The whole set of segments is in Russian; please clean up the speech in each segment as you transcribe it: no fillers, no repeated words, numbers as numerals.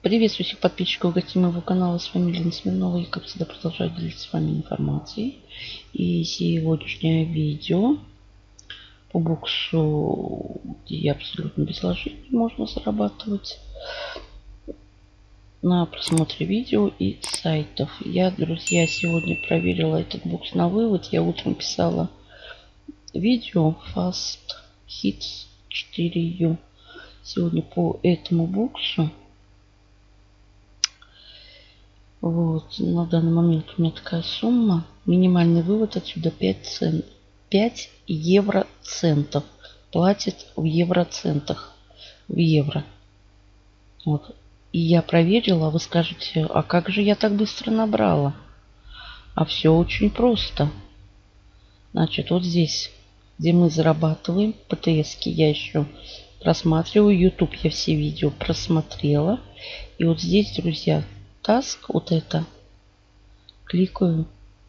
Приветствую всех подписчиков и гостей моего канала. С вами Елена Смирнова. Я, как всегда, продолжаю делиться с вами информацией. И сегодняшнее видео по боксу, где абсолютно без вложений можно зарабатывать на просмотре видео и сайтов. Я, друзья, сегодня проверила этот бокс на вывод. Я утром писала видео Fast Hits 4U. Сегодня по этому боксу. Вот, на данный момент у меня такая сумма. Минимальный вывод отсюда 5 евроцентов. Платит в евроцентах. В евро. Вот. И я проверила. Вы скажете, а как же я так быстро набрала? А все очень просто. Значит, вот здесь, где мы зарабатываем, ПТС-ки я еще просматриваю. YouTube я все видео просмотрела. И вот здесь, друзья, Task, вот это, кликаю.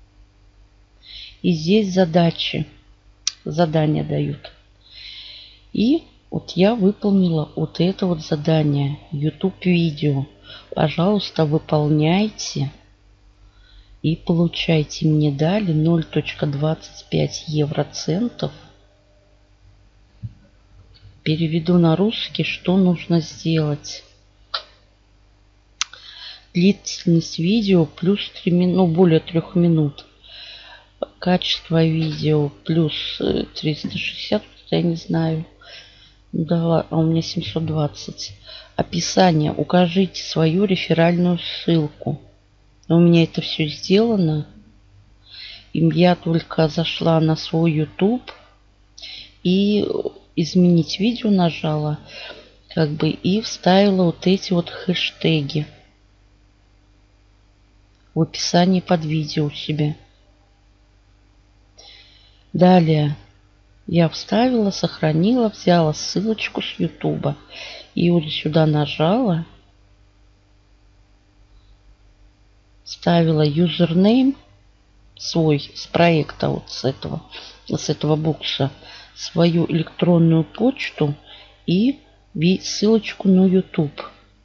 И здесь задачи. Задания дают. И вот я выполнила вот это вот задание. YouTube видео. Пожалуйста, выполняйте. И получайте. Мне дали 0.25 евроцентов. Переведу на русский, что нужно сделать. Длительность видео плюс 3 минут, ну, более 3 минут. Качество видео плюс 360, я не знаю. Да, а у меня 720. Описание. Укажите свою реферальную ссылку. У меня это все сделано. И я только зашла на свой YouTube и изменить видео нажала. Как бы и вставила вот эти вот хэштеги в описании под видео себе. Далее я вставила, сохранила, взяла ссылочку с YouTube. И вот сюда нажала. Ставила юзернейм свой с проекта, вот с этого бокса, свою электронную почту и ссылочку на YouTube.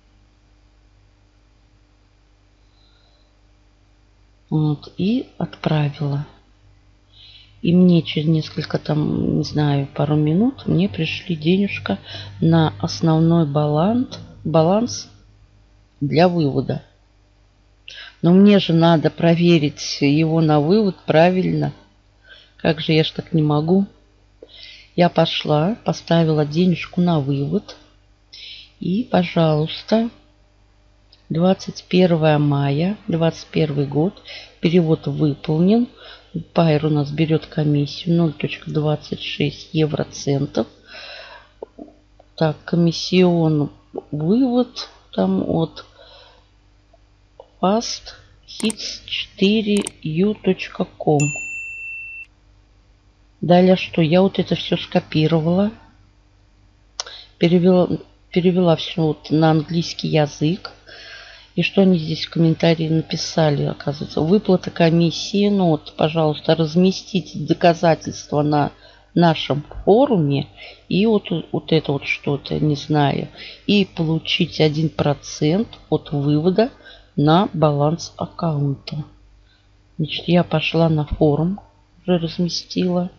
Вот, и отправила. И мне через несколько, там, не знаю, пару минут мне пришли денежка на основной баланс для вывода. Но мне же надо проверить его на вывод правильно. Как же я ж так не могу? Я пошла, поставила денежку на вывод. И, пожалуйста, 21 мая, 21 год, перевод выполнен. Пайр у нас берет комиссию 0.26 евроцентов. Так, комиссион вывод там от fasthits4u.com. Далее что? Я вот это все скопировала. Перевела все вот на английский язык. И что они здесь в комментарии написали, оказывается. Выплата комиссии. Ну вот, пожалуйста, разместите доказательства на нашем форуме. И вот это вот что-то, не знаю. И получить 1% от вывода на баланс аккаунта. Значит, я пошла на форум. Уже разместила.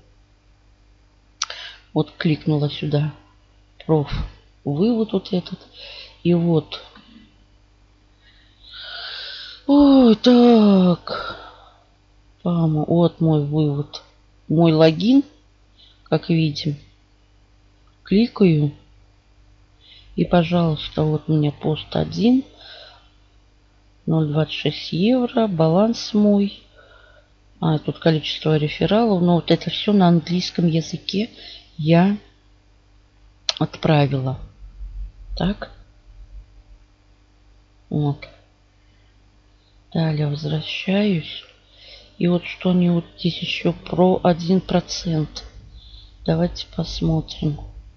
Вот кликнула сюда. Вывод вот этот. И вот. Ой, так. Вот мой вывод. Мой логин, как видим. Кликаю. И, пожалуйста, вот у меня пост 1. 0,26 евро. Баланс мой. Тут количество рефералов. Но вот это все на английском языке я отправила. Так. Вот. Далее возвращаюсь. И вот что-нибудь здесь еще про 1%. Давайте посмотрим.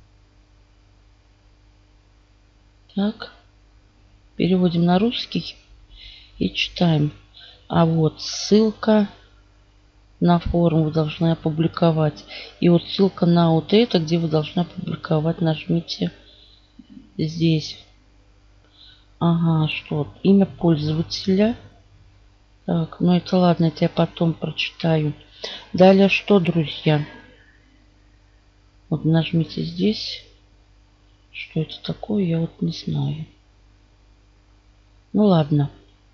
Так. Переводим на русский и читаем. А вот ссылка на форум вы должны опубликовать. И вот ссылка на вот это, где вы должны опубликовать. Нажмите здесь. Ага, что? Имя пользователя. Так, ну это ладно, это я потом прочитаю. Далее что, друзья? Вот нажмите здесь. Что это такое, я вот не знаю. Ну ладно.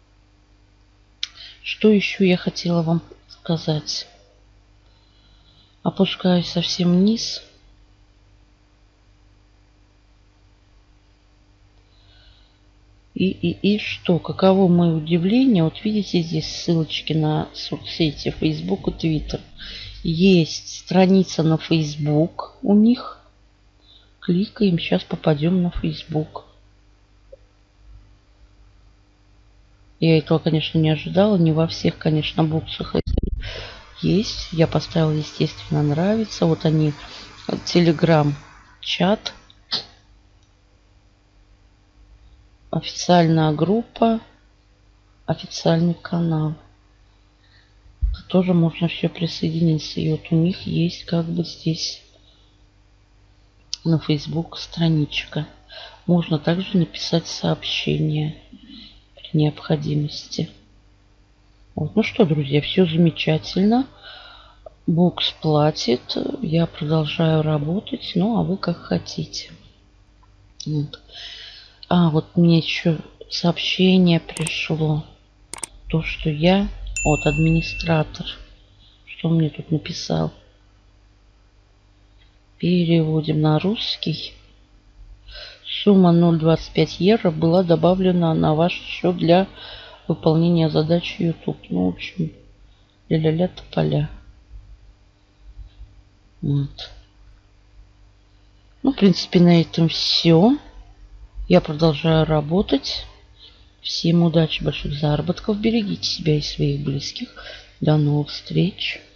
Что еще я хотела вам сказать? Опускаюсь совсем вниз. И что? Каково мое удивление? Вот видите здесь ссылочки на соцсети Facebook и Twitter. Есть страница на Facebook у них. Кликаем, сейчас попадем на Facebook. Я этого, конечно, не ожидала. Не во всех, конечно, боксах это есть. Я поставила, естественно, нравится. Вот они, Telegram-чат. Официальная группа. Официальный канал. Тоже можно все присоединиться. И вот у них есть как бы здесь на Facebook страничка. Можно также написать сообщение при необходимости. Вот. Ну что, друзья, все замечательно. Бокс платит. Я продолжаю работать. Ну, а вы как хотите. Вот. А, вот мне еще сообщение пришло. То, что я... Вот, администратор. Что он мне тут написал? Переводим на русский. Сумма 0,25 евро была добавлена на ваш счет для выполнения задачи YouTube. Ну, в общем, ля-ля-ля тополя. Вот. Ну, в принципе, на этом все. Я продолжаю работать. Всем удачи, больших заработков. Берегите себя и своих близких. До новых встреч.